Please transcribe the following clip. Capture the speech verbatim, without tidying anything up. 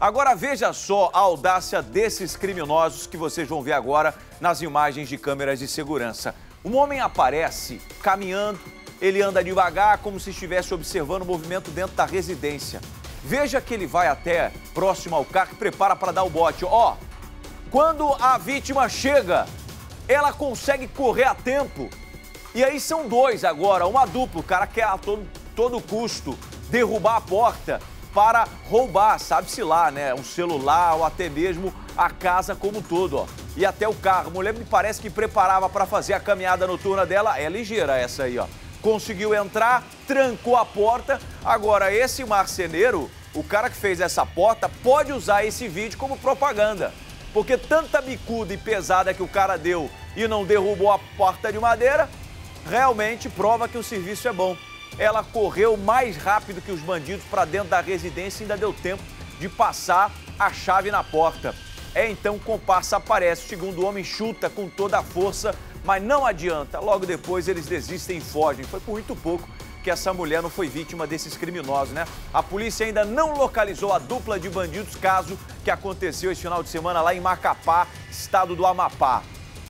Agora veja só a audácia desses criminosos que vocês vão ver agora nas imagens de câmeras de segurança. Um homem aparece caminhando, ele anda devagar como se estivesse observando o movimento dentro da residência. Veja que ele vai até próximo ao carro e prepara para dar o bote. Ó, quando a vítima chega, ela consegue correr a tempo. E aí são dois agora, uma dupla. O cara quer a todo, todo custo derrubar a porta para roubar, sabe-se lá, né? Um celular ou até mesmo a casa como um todo, ó. E até o carro. A mulher me parece que preparava para fazer a caminhada noturna dela. É ligeira essa aí, ó. Conseguiu entrar, trancou a porta. Agora, esse marceneiro, o cara que fez essa porta, pode usar esse vídeo como propaganda. Porque tanta bicuda e pesada que o cara deu e não derrubou a porta de madeira, realmente prova que o serviço é bom. Ela correu mais rápido que os bandidos para dentro da residência e ainda deu tempo de passar a chave na porta. É então que o comparsa aparece, segundo o homem chuta com toda a força, mas não adianta. Logo depois eles desistem e fogem. Foi por muito pouco que essa mulher não foi vítima desses criminosos, né? A polícia ainda não localizou a dupla de bandidos, caso que aconteceu esse final de semana lá em Macapá, estado do Amapá.